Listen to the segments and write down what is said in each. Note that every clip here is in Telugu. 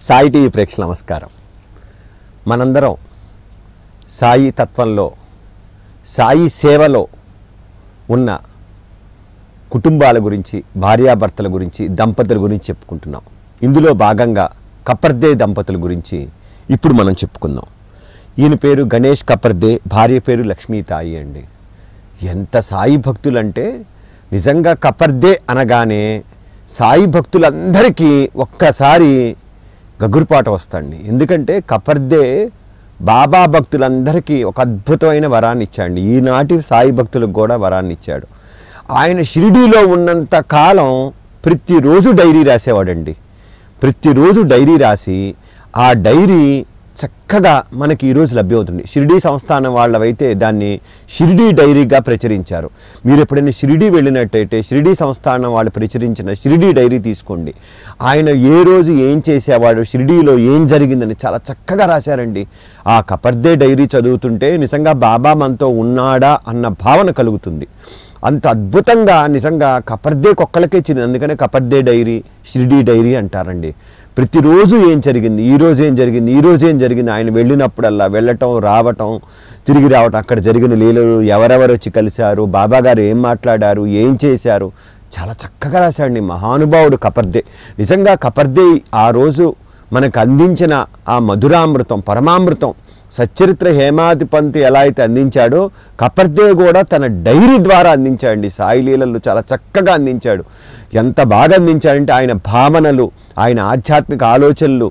సాయి టీవీ ప్రేక్షకుల నమస్కారం. మనందరం సాయి తత్వంలో సాయి సేవలో ఉన్న కుటుంబాల గురించి, భార్యాభర్తల గురించి, దంపతుల గురించి చెప్పుకుంటున్నాం. ఇందులో భాగంగా కపర్దే దంపతుల గురించి ఇప్పుడు మనం చెప్పుకుందాం. ఈయన పేరు గణేష్ కపర్దే, భార్య పేరు లక్ష్మీతాయి అండి. ఎంత సాయి భక్తులంటే నిజంగా కపర్దే అనగానే సాయి భక్తులందరికీ ఒక్కసారి గగురుపాట వస్తాండి. ఎందుకంటే కపర్దే బాబా భక్తులందరికీ ఒక అద్భుతమైన వరాన్ని ఇచ్చాడు. ఈనాటి సాయి భక్తులకు కూడా వరాన్ని ఇచ్చాడు. ఆయన షిరిడీలో ఉన్నంత కాలం ప్రతిరోజు డైరీ రాసేవాడండి. ప్రతిరోజు డైరీ రాసి ఆ డైరీ చక్కగా మనకి ఈరోజు లభ్యమవుతుంది. షిరిడీ సంస్థానం వాళ్ళవైతే దాన్ని షిరిడీ డైరీగా ప్రచురించారు. మీరు ఎప్పుడైనా షిరిడీ వెళ్ళినట్టయితే షిరిడీ సంస్థానం వాళ్ళు ప్రచురించిన షిరిడీ డైరీ తీసుకోండి. ఆయన ఏ రోజు ఏం చేసేవాడు, షిరిడీలో ఏం జరిగిందని చాలా చక్కగా రాశారండి. ఆ కపర్దే డైరీ చదువుతుంటే నిజంగా బాబా మనతో ఉన్నాడా అన్న భావన కలుగుతుంది. అంత అద్భుతంగా నిజంగా కపర్దే కొక్కలకే చిన్నది. అందుకనే కపర్దే డైరీ, షిరిడీ డైరీ అంటారండి. ప్రతిరోజు ఏం జరిగింది, ఈరోజు ఏం జరిగింది, ఈరోజు ఏం జరిగింది, ఆయన వెళ్ళినప్పుడల్లా వెళ్ళటం, రావటం, తిరిగి రావటం, అక్కడ జరిగిన లీలలు, ఎవరెవరు వచ్చి కలిశారు, బాబాగారు ఏం మాట్లాడారు, ఏం చేశారు, చాలా చక్కగా రాశాడండి మహానుభావుడు కపర్దే. నిజంగా కపర్దే ఆ రోజు మనకు అందించిన ఆ మధురామృతం, పరమామృతం, సచ్చరిత్ర హేమాధిపంతి ఎలా అయితే అందించాడో కపర్దే కూడా తన డైరీ ద్వారా అందించాడండి. సాయి లీలలు చాలా చక్కగా అందించాడు. ఎంత బాగా అందించాడంటే ఆయన భావనలు, ఆయన ఆధ్యాత్మిక ఆలోచనలు,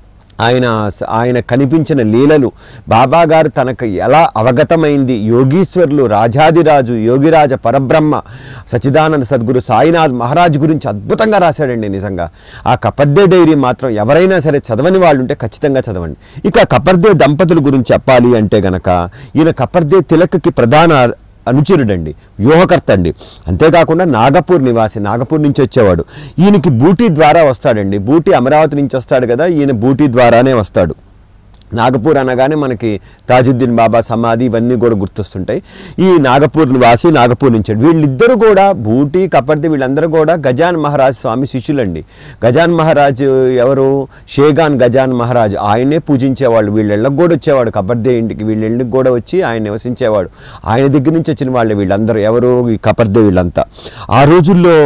ఆయన కనిపించిన లీలలు, బాబా గారు తనకు ఎలా అవగతమైంది, యోగీశ్వరులు, రాజాదిరాజు, యోగిరాజ పరబ్రహ్మ, సచిదానంద సద్గురు సాయినాథ్ మహారాజ్ గురించి అద్భుతంగా రాశాడండి. నిజంగా ఆ కపర్దే డైరీ మాత్రం ఎవరైనా సరే చదవని వాళ్ళు ఉంటే ఖచ్చితంగా చదవండి. ఇక కపర్దే దంపతుల గురించి చెప్పాలి అంటే గనక ఈయన కపర్దే తిలక్కి ప్రధాన అనుచరుడండి, వ్యూహకర్త అండి. అంతేకాకుండా నాగపూర్ నివాసి, నాగపూర్ నుంచి వచ్చేవాడు. ఈయనకి బూటీ ద్వారా వస్తాడండి. బూటీ అమరావతి నుంచి వస్తాడు కదా, ఈయన బూటీ ద్వారానే వస్తాడు. నాగపూర్ అనగానే మనకి తాజుద్దీన్ బాబా సమాధి ఇవన్నీ కూడా గుర్తొస్తుంటాయి. ఈ నాగపూర్ నివాసి, నాగపూర్ నుంచి వీళ్ళిద్దరూ కూడా బూటీ, కపర్దే వీళ్ళందరూ కూడా గజాన్ మహారాజ్ స్వామి శిష్యులండి. గజాన్ మహారాజ్ ఎవరు? షేగాన్ గజాన్ మహారాజ్. ఆయనే పూజించేవాళ్ళు. వీళ్ళకి కూడా వచ్చేవాడు కపర్దే ఇంటికి, వీళ్ళకి కూడా వచ్చి ఆయన నివసించేవాడు. ఆయన దగ్గర నుంచి వచ్చిన వాళ్ళు వీళ్ళందరూ. ఎవరు? ఈ కపర్దే వీళ్ళంతా. ఆ రోజుల్లో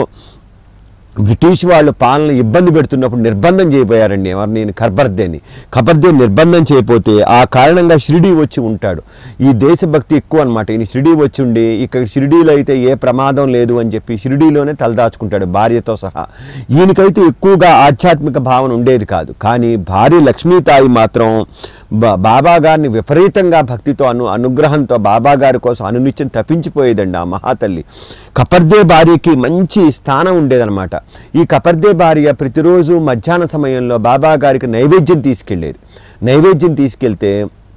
బ్రిటిష్ వాళ్ళు పాలన ఇబ్బంది పెడుతున్నప్పుడు నిర్బంధం చేయబోయారండి. ఎవరిని? కపర్దేని. కపర్దే నిర్బంధం చేయకపోతే ఆ కారణంగా షిరిడీ వచ్చి ఉంటాడు. ఈ దేశభక్తి ఎక్కువ అనమాట. ఈయన షిరిడీ వచ్చి ఉండి ఇక్కడ షిరిడీలో అయితే ఏ ప్రమాదం లేదు అని చెప్పి షిరిడీలోనే తలదాచుకుంటాడు భార్యతో సహా. ఈయనకైతే ఎక్కువగా ఆధ్యాత్మిక భావన ఉండేది కాదు. కానీ భార్య లక్ష్మీతాయి మాత్రం బాబా గారిని విపరీతంగా భక్తితో అనుగ్రహంతో బాబా గారి కోసం అనునిత్యం తప్పించిపోయేదండి ఆ మహాతల్లి. కపర్దే భార్యకి మంచి స్థానం ఉండేదన్నమాట. ఈ కపర్దే భార్య ప్రతిరోజు మధ్యాహ్న సమయంలో బాబా గారికి నైవేద్యం తీసుకెళ్ళేది. నైవేద్యం తీసుకెళ్తే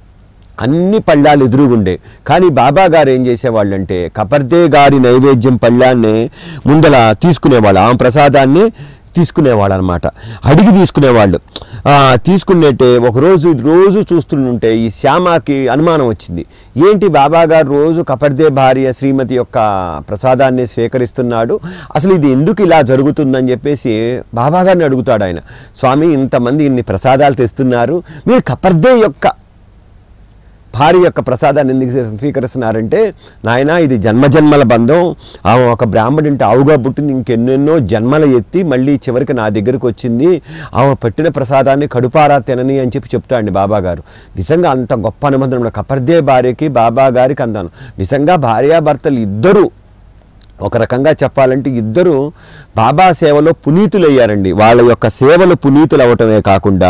అన్ని పళ్ళాలు ఎదురుగుండే. కానీ బాబా గారు ఏం చేసేవాళ్ళంటే కపర్దే గారి నైవేద్యం పళ్ళాన్నే ముందల తీసుకునేవాళ్ళు, ఆ ప్రసాదాన్ని తీసుకునేవాళ్ళు అనమాట. అడిగి తీసుకునేవాళ్ళు. తీసుకున్నట్టే రోజు చూస్తుంటే ఈ శ్యామకి అనుమానం వచ్చింది. ఏంటి బాబా గారు రోజు కపర్దే భార్య శ్రీమతి యొక్క ప్రసాదాన్ని స్వీకరిస్తున్నాడు, అసలు ఇది ఎందుకు ఇలా జరుగుతుందని చెప్పేసి బాబా గారిని అడుగుతాడు ఆయన. స్వామి, ఇంతమంది ఇన్ని ప్రసాదాలు తెస్తున్నారు, మీరు కపర్దే యొక్క భార్య యొక్క ప్రసాదాన్ని ఎందుకు స్వీకరిస్తున్నారంటే, నాయన ఇది జన్మజన్మల బంధం, ఆమె ఒక బ్రాహ్మణుంటే ఆవుగా పుట్టింది, ఇంకెన్నెన్నో జన్మల ఎత్తి మళ్ళీ చివరికి నా దగ్గరికి వచ్చింది, ఆమె పెట్టిన ప్రసాదాన్ని కడుపారా తినని అని చెప్తాండి బాబా గారు. నిజంగా అంత గొప్ప అనుబంధం కపర్దే భార్యకి బాబా గారికి అందాను. నిజంగా భార్యాభర్తలు ఇద్దరు ఒక రకంగా చెప్పాలంటే ఇద్దరు బాబా సేవలో పునీతులయ్యారండి. వాళ్ళ యొక్క సేవలు పునీతులు అవ్వటమే కాకుండా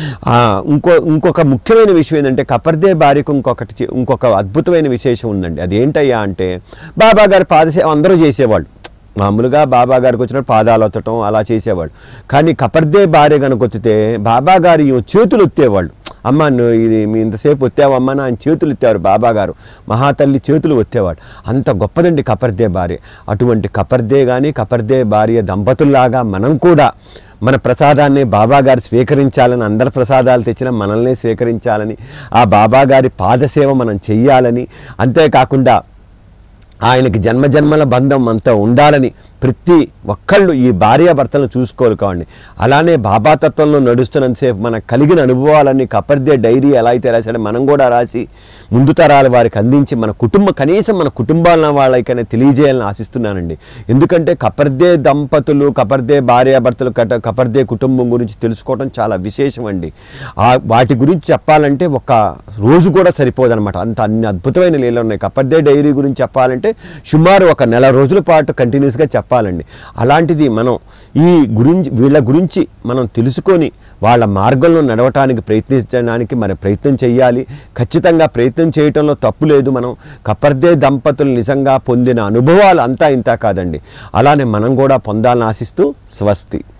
ఇంకొక ముఖ్యమైన విషయం ఏంటంటే కపర్దే భార్యకు ఇంకొక అద్భుతమైన విశేషం ఉందండి. అదేంటయ్యా అంటే బాబా గారి పాదసేవ అందరూ చేసేవాళ్ళు. మామూలుగా బాబా గారికి వచ్చినప్పుడు పాదాలు ఒత్తటం అలా చేసేవాడు. కానీ కపర్దే భార్య కనుక వచ్చితే బాబా గారి చేతులు ఒత్తేవాళ్ళు. అమ్మ ఇది మీ ఇంతసేపు ఒత్తావమ్మ నా ఆయన చేతులు ఎత్తారు బాబా గారు. మహాతల్లి చేతులు ఒత్తేవాడు. అంత గొప్పదండి కపర్దే భార్య. అటువంటి కపర్దే కానీ కపర్దే భార్య దంపతుల్లాగా మనం కూడా మన ప్రసాదాన్ని బాబా గారు స్వీకరించాలని, అందరి ప్రసాదాలు తెచ్చిన మనల్ని స్వీకరించాలని, ఆ బాబా గారి పాదసేవ మనం చెయ్యాలని, అంతేకాకుండా ఆయనకి జన్మజన్మల బంధం అంతా ఉండాలని ప్రతి ఒక్కళ్ళు ఈ భార్యాభర్తలను చూసుకోవాలి. అలానే బాబాతత్వంలో నడుస్తున్నంతసేపు మనకు కలిగిన అనుభవాలన్నీ కపర్దే డైరీ ఎలా అయితే రాశాడో మనం కూడా రాసి ముందు తరాల వారికి అందించి మన కనీసం మన కుటుంబాల వాళ్ళకైనా తెలియజేయాలని ఆశిస్తున్నానండి. ఎందుకంటే కపర్దే దంపతులు, కపర్దే భార్యాభర్తలు, కపర్దే కుటుంబం గురించి తెలుసుకోవడం చాలా విశేషం అండి. వాటి గురించి చెప్పాలంటే ఒక రోజు కూడా సరిపోదన్నమాట. అన్ని అద్భుతమైన లీలలు ఉన్నాయి. కపర్దే డైరీ గురించి చెప్పాలంటే సుమారు ఒక నెల రోజుల పాటు కంటిన్యూస్గా చెప్పాలండి. అలాంటిది మనం వీళ్ళ గురించి మనం తెలుసుకొని వాళ్ళ మార్గంలో నడవటానికి ప్రయత్నించడానికి ప్రయత్నం చేయాలి. ఖచ్చితంగా ప్రయత్నం చేయటంలో తప్పు లేదు. మనం కపర్దే దంపతులు నిజంగా పొందిన అనుభవాలు అంతా ఇంత కాదండి. అలానే మనం కూడా పొందాలని ఆశిస్తూ స్వస్తి.